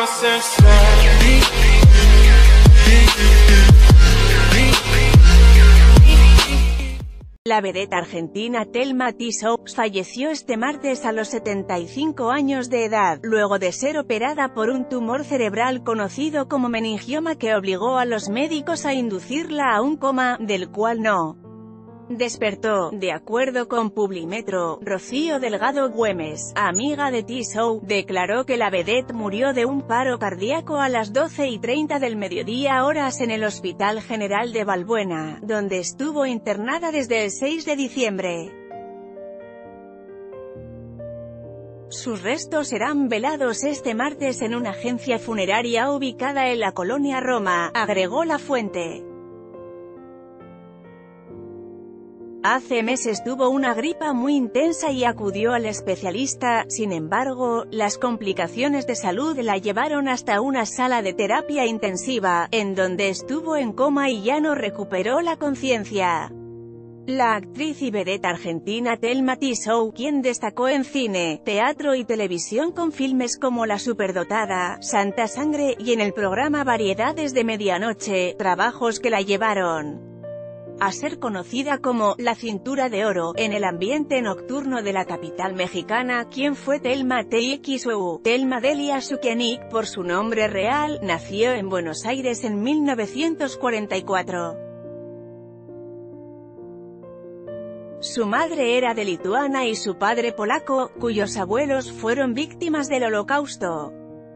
La vedette argentina Thelma Tissot falleció este martes a los 75 años de edad, luego de ser operada por un tumor cerebral conocido como meningioma que obligó a los médicos a inducirla a un coma, del cual no despertó. De acuerdo con Publimetro, Rocío Delgado Güemes, amiga de Tissot, declaró que la vedette murió de un paro cardíaco a las 12:30 del mediodía horas en el Hospital General de Valbuena, donde estuvo internada desde el 6 de diciembre. Sus restos serán velados este martes en una agencia funeraria ubicada en la colonia Roma, agregó la fuente. Hace meses tuvo una gripa muy intensa y acudió al especialista, sin embargo, las complicaciones de salud la llevaron hasta una sala de terapia intensiva, en donde estuvo en coma y ya no recuperó la conciencia. La actriz y vedette argentina Thelma Tissot, quien destacó en cine, teatro y televisión con filmes como La Superdotada, Santa Sangre, y en el programa Variedades de Medianoche, trabajos que la llevaron a ser conocida como «La Cintura de Oro» en el ambiente nocturno de la capital mexicana. ¿Quién fue Thelma Tissot? Thelma Delia Szukianik, por su nombre real, nació en Buenos Aires en 1944. Su madre era de Lituania y su padre polaco, cuyos abuelos fueron víctimas del Holocausto.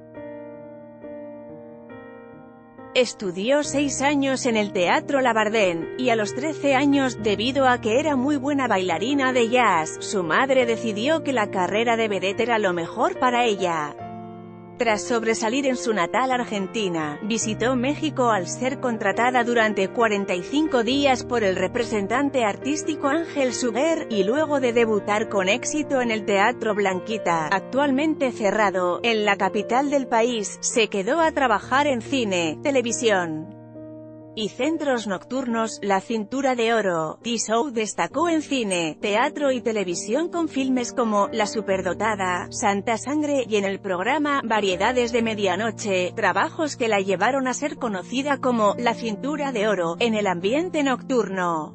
Estudió 6 años en el Teatro Labardén, y a los 13 años, debido a que era muy buena bailarina de jazz, su madre decidió que la carrera de vedette era lo mejor para ella. Tras sobresalir en su natal Argentina, visitó México al ser contratada durante 45 días por el representante artístico Ángel Suguer, y luego de debutar con éxito en el Teatro Blanquita, actualmente cerrado, en la capital del país, se quedó a trabajar en cine, televisión y centros nocturnos. La Cintura de Oro. Tissot destacó en cine, teatro y televisión con filmes como La Superdotada, Santa Sangre, y en el programa Variedades de Medianoche, trabajos que la llevaron a ser conocida como «La Cintura de Oro» en el ambiente nocturno.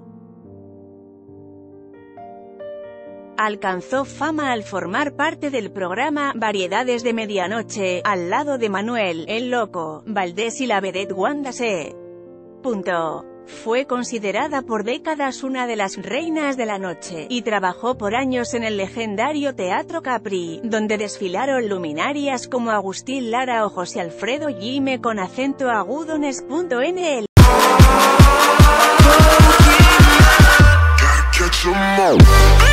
Alcanzó fama al formar parte del programa Variedades de Medianoche, al lado de Manuel «El Loco» Valdés y la vedette Wanda C. Fue considerada por décadas una de las reinas de la noche, y trabajó por años en el legendario Teatro Capri, donde desfilaron luminarias como Agustín Lara o José Alfredo Yime con acento agudo. NL